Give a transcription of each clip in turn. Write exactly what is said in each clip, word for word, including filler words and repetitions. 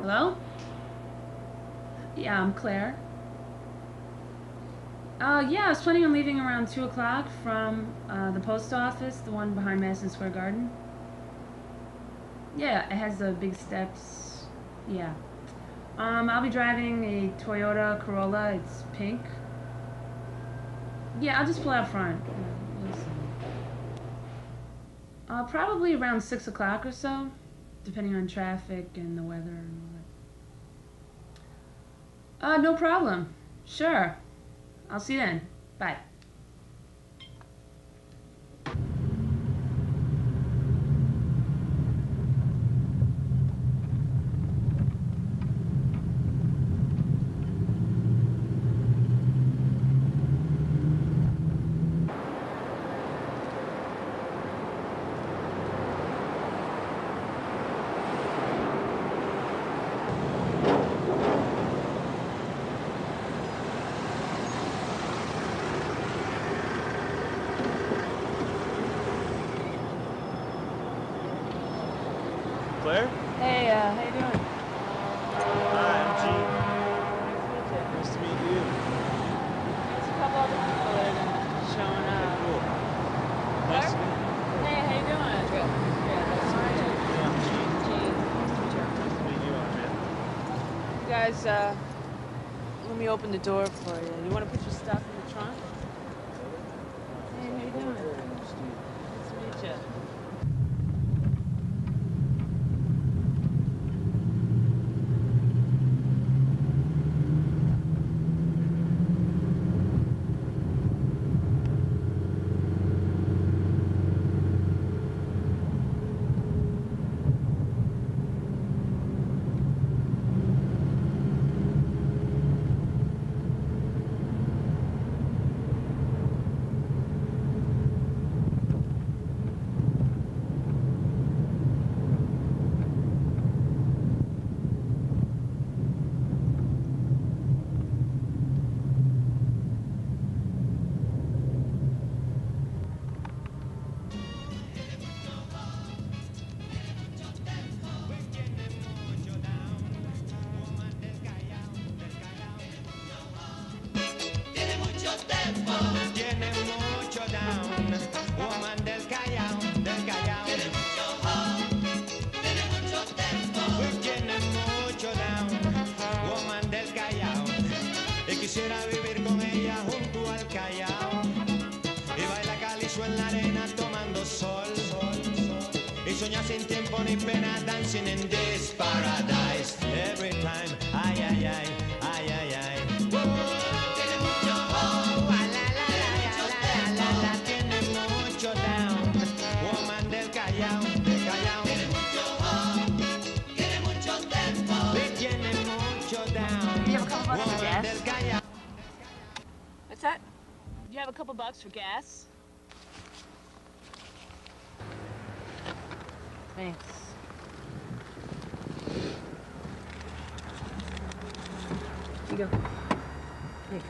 Hello? Yeah, I'm Claire. Uh, yeah, I was planning on leaving around two o'clock from uh, the post office, the one behind Madison Square Garden. Yeah, it has the big steps. Yeah. Um, I'll be driving a Toyota Corolla. It's pink. Yeah, I'll just pull out front. Yeah, you'll see. Uh, probably around six o'clock or so, depending on traffic and the weather and all that. Uh, no problem. Sure. I'll see you then. Bye. Claire? Hey, uh, how you doing? Hi, I'm Gene. Nice to meet you. Nice to meet you. There's a couple other people that are gonna be showing Okay, up. cool. Nice to meet you. Hey, how you doing? Good. Yeah, nice to meet you. Yeah, I'm Gene. Gene. Nice to meet you. Nice to meet you, Andrea. You guys, uh, let me open the door for you. You want to put your stuff in the trunk? Hey, how you doing? Nice to meet you. Quisiera vivir con ella junto al Callao y baila calizo en la arena tomando sol, sol, sol. Y soñar sin tiempo ni pena, dancing in this paradise every time. Ay, ay, ay, ay, ay, ay. Tiene mucho oh, la la la la la la la, tiene mucho down, woman del Callao, del Callao. Tiene mucho oh, tiene mucho tempo, y tiene mucho down, woman del Callao. What's that? Do you have a couple bucks for gas? Thanks. Here you go. Thanks.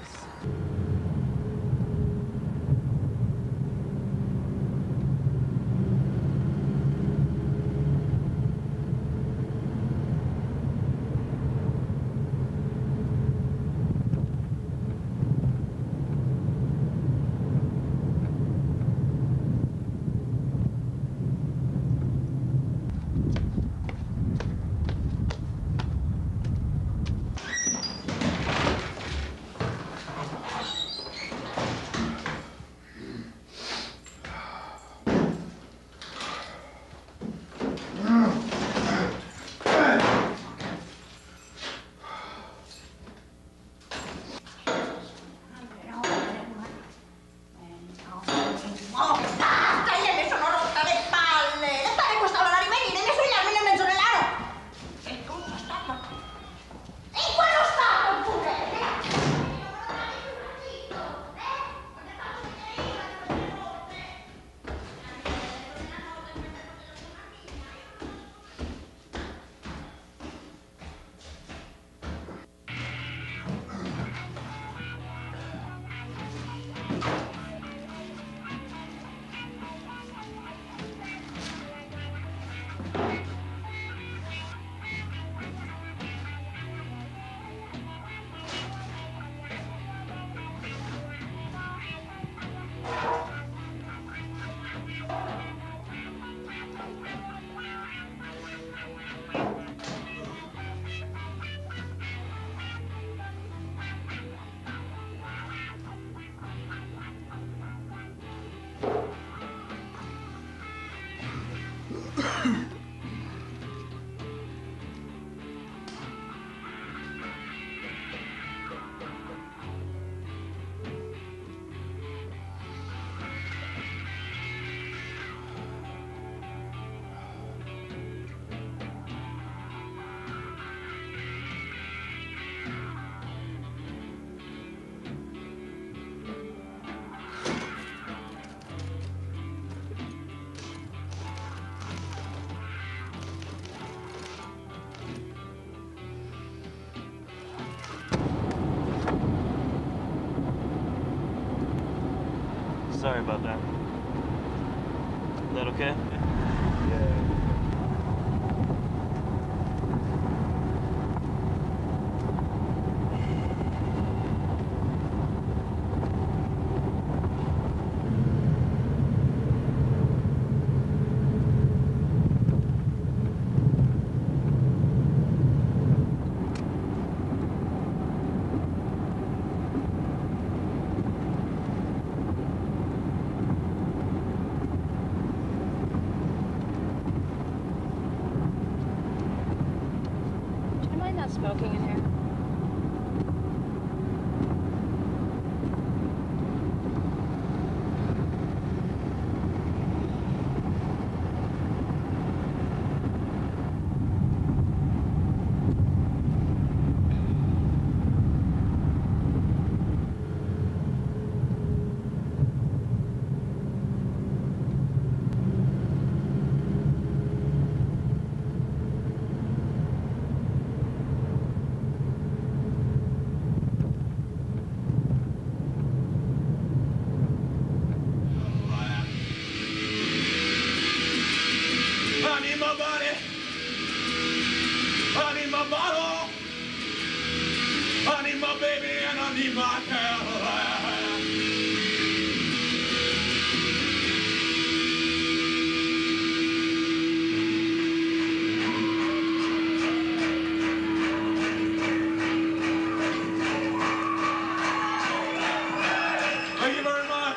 Sorry about that. Is that okay? Yeah. Smoking in here. I need my body. I need my bottle. I need my baby and I need my girl. Thank you very much.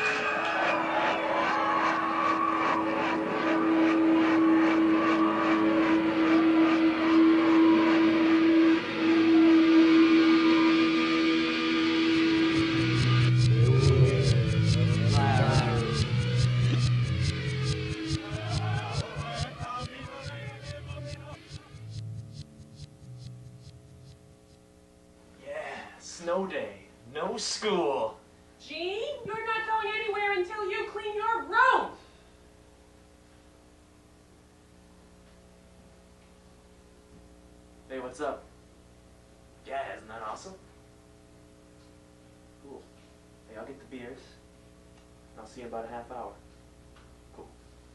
Snow day. No school. Gene, you're not going anywhere until you clean your room. Hey, what's up? Yeah, isn't that awesome? Cool. Hey, I'll get the beers. I'll see you in about a half hour. Cool.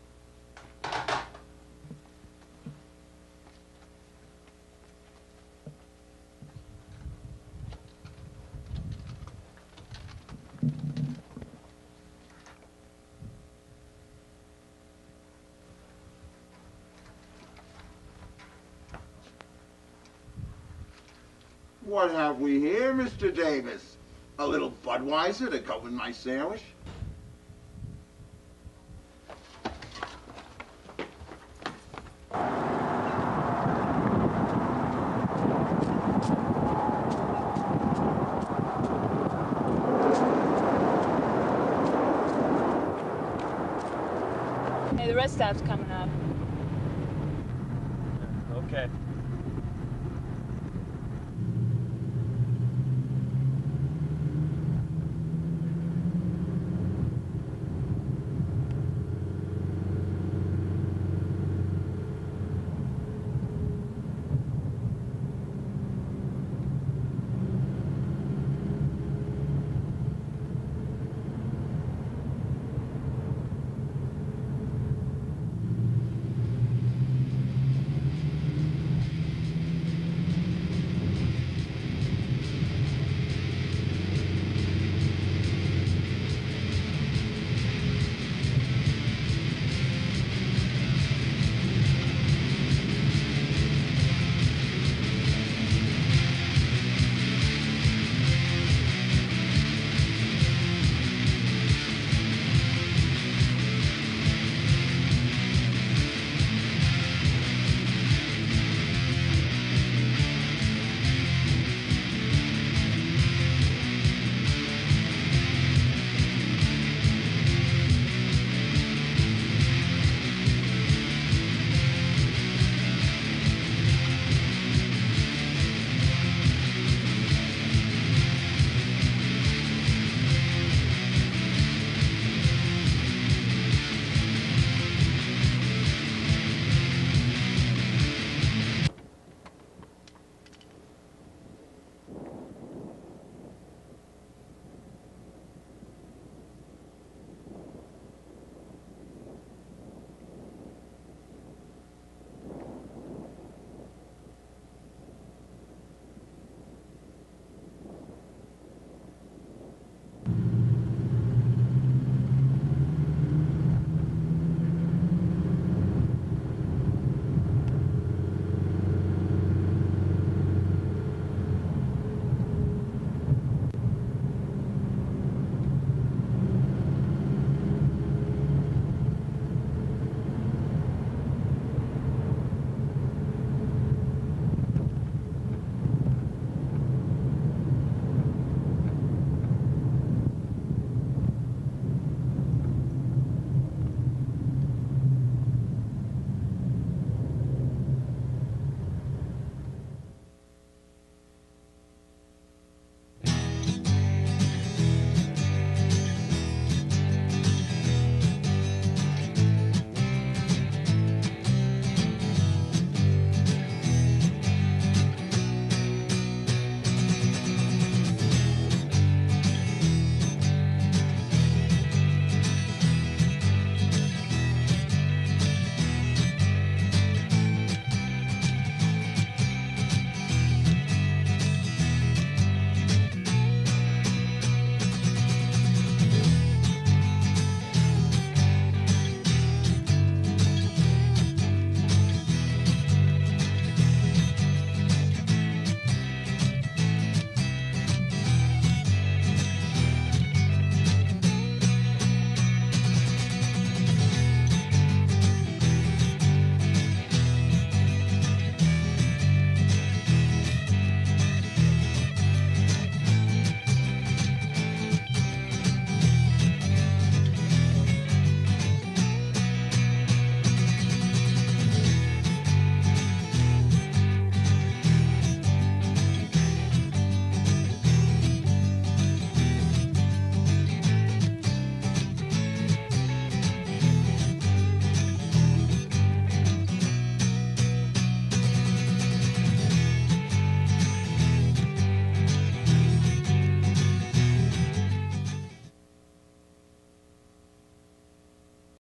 What have we here, Mister Davis? A little Budweiser to go with my sandwich? Hey, the rest stop's coming up. Okay.